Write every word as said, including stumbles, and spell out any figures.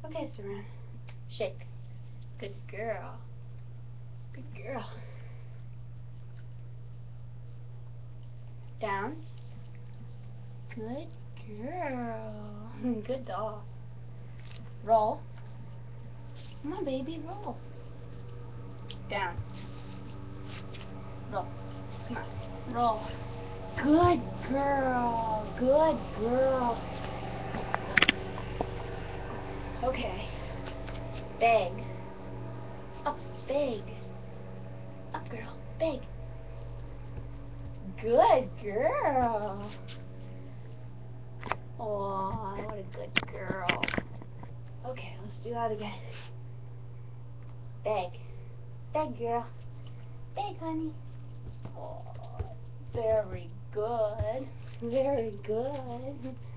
Okay, Serenity. Shake. Good girl. Good girl. Down. Good girl. Good dog. Roll. Come on, baby, roll. Down. Roll. Come on. Roll. Good girl. Good girl. Okay. Beg. Up, beg. Up, girl. Beg. Good girl. Oh, what a good girl. Okay, let's do that again. Beg. Beg, girl. Beg, honey. Oh, very good. Very good.